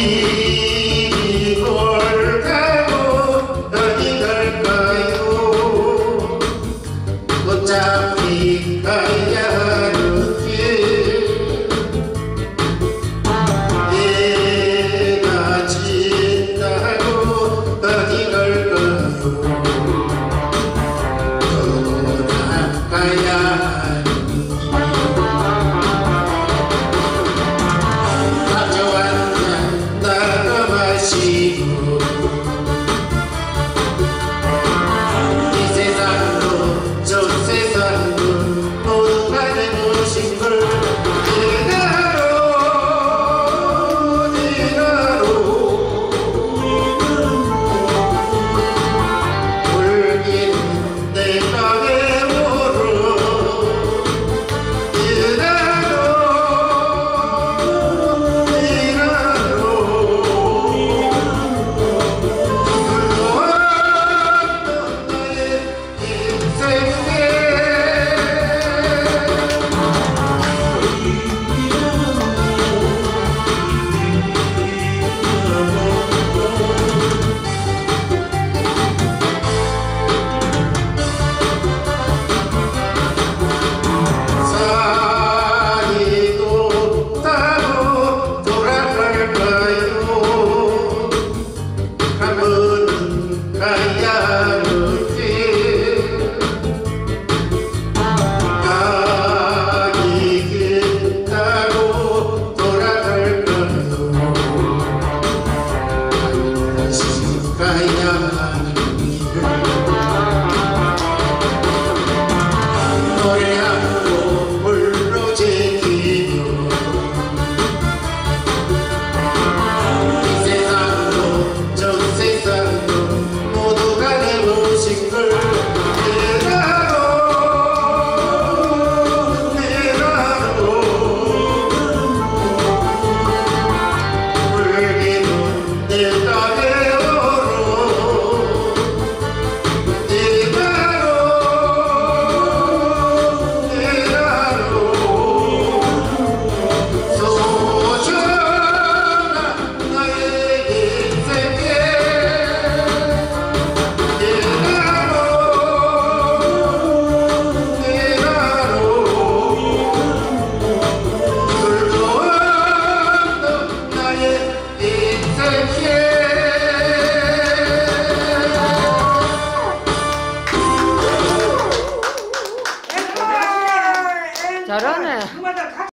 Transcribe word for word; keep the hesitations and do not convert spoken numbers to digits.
이걸 가고 어디 갈까요? 어차피 가야 하는 길 내가 진다고 어디 갈까요? 떠나가야 하는 이 세상도 저 세상도 모두가 내 모신 걸 네가로 네가로 울긴 내가 외로워 네가로 네가로 산이도 타고 돌아갈까요? 한 번은 가야 하는 길 가기 길 타고 돌아갈까요? 다시 가야 하는 길 노래 한 곡 불러 제끼며 이 세상도 저 세상도 모두가 내 모신 걸 네가로 네가로 울기는 내가 외로워 네가로 네가로 소중한 나의 인생에 네가로 네가로 술도 없는 나의 인생에 잘하네.